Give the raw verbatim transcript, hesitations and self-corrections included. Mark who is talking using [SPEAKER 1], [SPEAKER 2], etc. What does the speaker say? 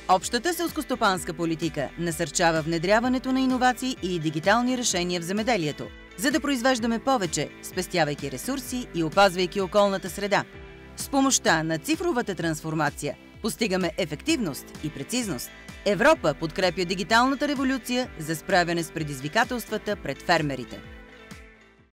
[SPEAKER 1] Общата селскостопанска политика насърчава внедряването на иновации и дигитални решения в земеделието, за да произвеждаме повече, спестявайки ресурси и опазвайки околната среда. С помощта на цифровата трансформация постигаме ефективност и прецизност. Европа подкрепя дигиталната революция за справяне с предизвикателствата пред фермерите.